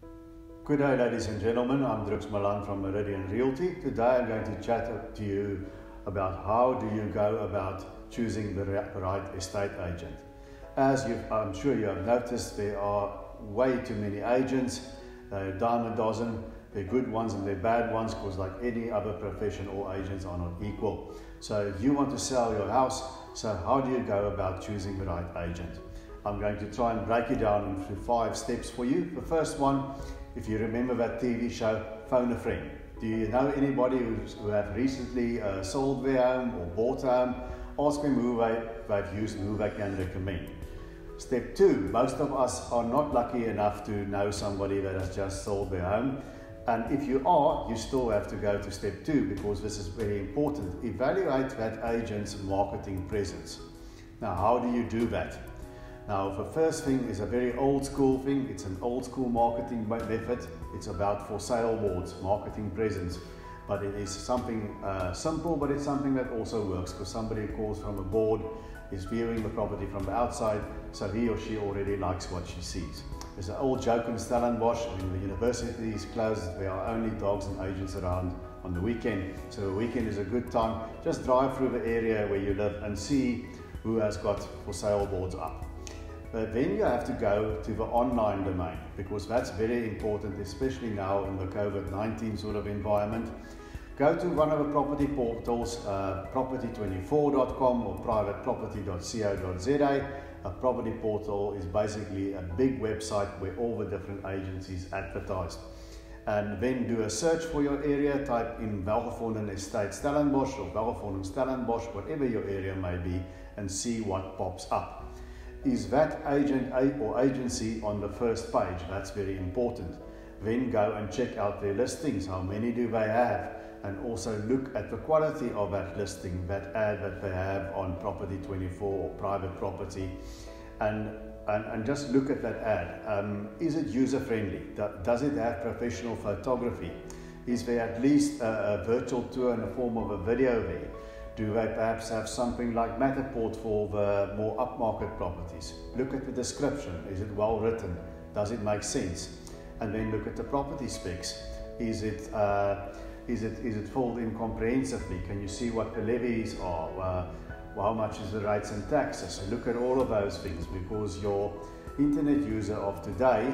Good day, ladies and gentlemen. I'm Drux Malan from Meridian Realty. Today I'm going to chat to you about how do you go about choosing the right estate agent. I'm sure you have noticed, there are way too many agents. They're a dime a dozen. They're good ones and they're bad ones, because like any other profession, all agents are not equal. So you want to sell your house, so how do you go about choosing the right agent? I'm going to try and break it down into 5 steps for you. The first one, if you remember that TV show, Phone a Friend. Do you know anybody who have recently sold their home or bought a home? Ask them who they've used and who they can recommend. Step 2, most of us are not lucky enough to know somebody that has just sold their home. And if you are, you still have to go to step 2, because this is very important. Evaluate that agent's marketing presence. Now, how do you do that? Now, the first thing is a very old school thing. It's an old school marketing method. It's about for sale boards, marketing presence. But it is something simple, but it's something that also works, because somebody who calls from a board is viewing the property from the outside, so he or she already likes what she sees. There's an old joke in Stellenbosch, when the university is closed, there are only dogs and agents around on the weekend. So the weekend is a good time. Just drive through the area where you live and see who has got for sale boards up. But then you have to go to the online domain, because that's very important, especially now in the COVID-19 sort of environment. Go to one of the property portals, property24.com or privateproperty.co.za. A property portal is basically a big website where all the different agencies advertise. And then do a search for your area, type in Welgevonden Estate Stellenbosch or Welgevonden Stellenbosch, whatever your area may be, and see what pops up. Is that agent or agency on the first page? That's very important. Then go and check out their listings. How many do they have? And also look at the quality of that listing, that ad that they have on Property24 or Private Property, and just look at that ad. Is it user friendly? Does it have professional photography? Is there at least a virtual tour in the form of a video there? Do they perhaps have something like Matterport for the more upmarket properties? Look at the description. Is it well written? Does it make sense? And then look at the property specs. Is it filled in comprehensively? Can you see what the levies are? How much is the rates and taxes? So look at all of those things, because your internet user of today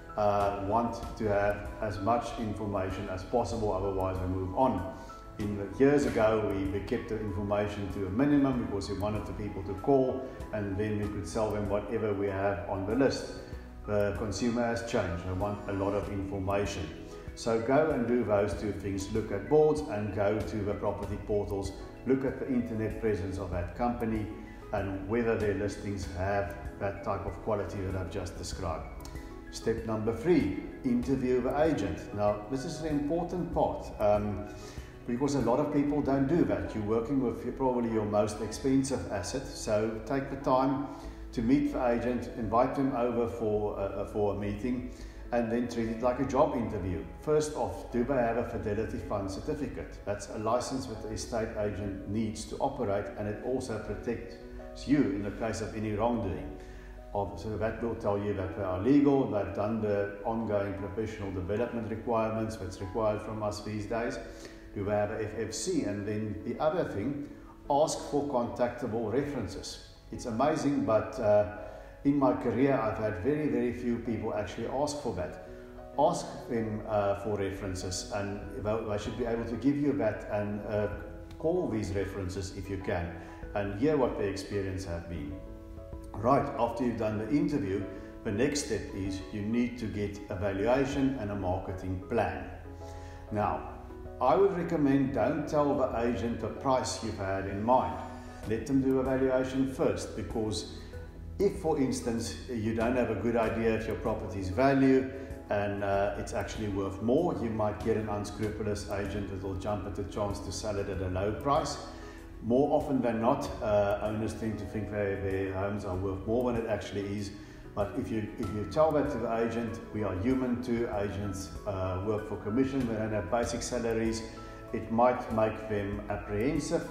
want to have as much information as possible, otherwise we move on. Years ago, we kept the information to a minimum because we wanted the people to call, and then we could sell them whatever we have on the list. The consumer has changed. They want a lot of information. So go and do those 2 things. Look at boards and go to the property portals. Look at the internet presence of that company and whether their listings have that type of quality that I've just described. Step number 3, interview the agent. Now, this is an important part. Because a lot of people don't do that. You're working with probably your most expensive asset, so take the time to meet the agent, invite them over for a meeting, and then treat it like a job interview. First off, do they have a Fidelity Fund certificate? That's a license that the estate agent needs to operate, and it also protects you in the case of any wrongdoing. So that will tell you that they are legal, they've done the ongoing professional development requirements that's required from us these days. Do they have a FFC? And then the other thing, ask for contactable references. It's amazing, but in my career, I've had very, very few people actually ask for that. Ask them for references, and they should be able to give you that, and call these references if you can, and hear what their experience have been. Right, after you've done the interview, the next step is you need to get a valuation and a marketing plan. Now, I would recommend don't tell the agent the price you've had in mind. Let them do a valuation first, because if, for instance, you don't have a good idea of your property's value and it's actually worth more, you might get an unscrupulous agent that will jump at the chance to sell it at a low price. More often than not, owners tend to think their homes are worth more than it actually is. But if you tell that to the agent, we are human too, agents work for commission, they don't have basic salaries, it might make them apprehensive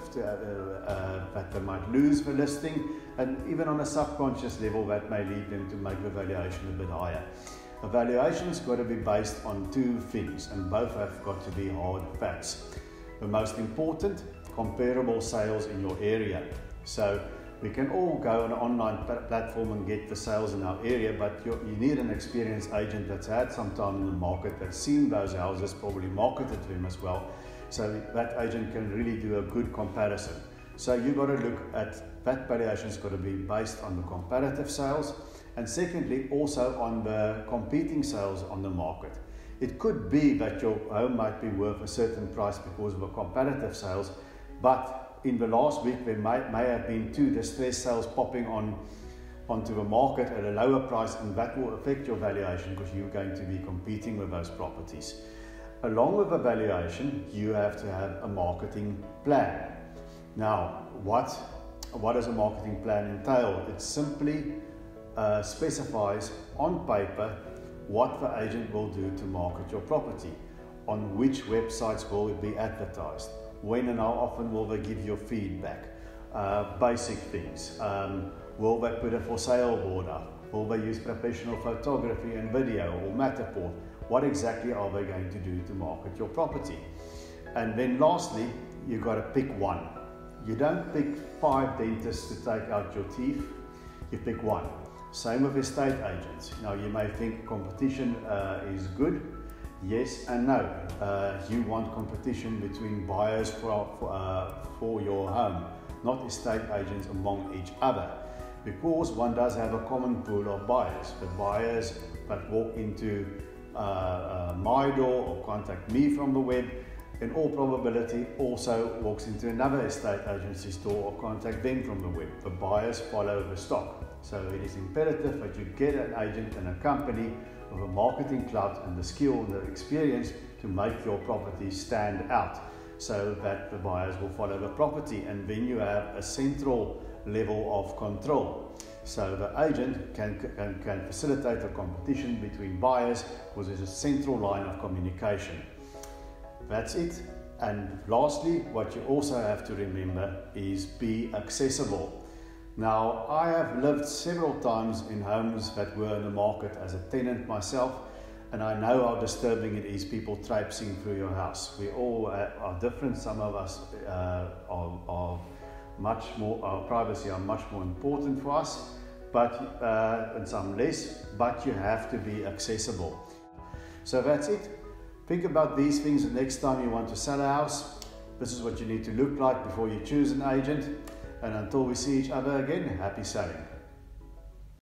that they might lose the listing, and even on a subconscious level that may lead them to make the valuation a bit higher. A valuation's got to be based on two things, and both have got to be hard facts. The most important, comparable sales in your area. So we can all go on an online platform and get the sales in our area, but you need an experienced agent that's had some time in the market, that's seen those houses, probably marketed them as well, so that agent can really do a good comparison. So you've got to look at that valuation's got to be based on the comparative sales, and secondly also on the competing sales on the market. It could be that your home might be worth a certain price because of a comparative sales, but in the last week there may have been two distressed sales popping onto the market at a lower price, and that will affect your valuation because you're going to be competing with those properties. Along with the valuation, you have to have a marketing plan. Now, what does a marketing plan entail? It simply specifies on paper what the agent will do to market your property, on which websites will it be advertised, when and how often will they give you feedback, basic things. Will they put a for sale board up? Will they use professional photography and video or Matterport? What exactly are they going to do to market your property? And then lastly, you've got to pick one. You don't pick 5 dentists to take out your teeth, you pick one. Same with estate agents. Now you may think competition is good. Yes and no. You want competition between buyers for your home, not estate agents among each other, because one does have a common pool of buyers. The buyers that walk into my door or contact me from the web, in all probability also walks into another estate agency store or contact them from the web. The buyers follow the stock. So it is imperative that you get an agent and a company with a marketing clout and the skill and the experience to make your property stand out, so that the buyers will follow the property, and then you have a central level of control. So the agent can facilitate a competition between buyers because there's a central line of communication. That's it. And lastly, what you also have to remember is be accessible. Now, I have lived several times in homes that were in the market as a tenant myself, and I know how disturbing it is, people traipsing through your house. We all are different. Some of us are much more, our privacy are much more important for us, but and some less, but you have to be accessible. So that's it. Think about these things the next time you want to sell a house. This is what you need to look like before you choose an agent. And until we see each other again, happy selling.